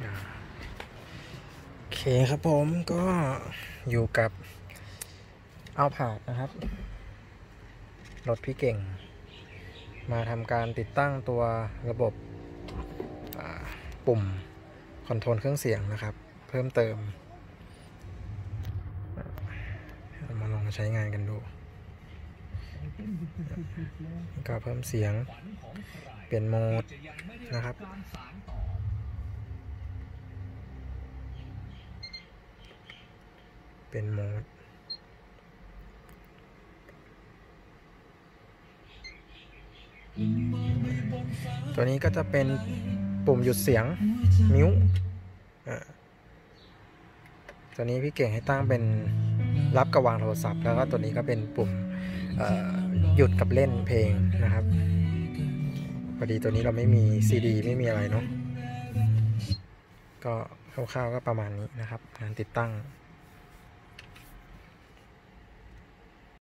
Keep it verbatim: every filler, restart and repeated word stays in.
โอเคครับผมก็อยู่กับเอาผาดนะครับรถพี่เก่งมาทำการติดตั้งตัวระบบปุ่มคอนโทรลเครื่องเสียงนะครับเพิ่มเติมเรามาลองใช้งานกันดูก็เพิ่มเสียงเปลี่ยนโหมดนะครับเป็นโหมดตัวนี้ก็จะเป็นปุ่มหยุดเสียงมิวตัวนี้พี่เก่งให้ตั้งเป็นรับกับวางโทรศัพท์แล้วก็ตัวนี้ก็เป็นปุ่มหยุดกับเล่นเพลงนะครับพอดีตัวนี้เราไม่มีซีดีไม่มีอะไรเนาะก็คร่าวๆก็ประมาณนี้นะครับการติดตั้ง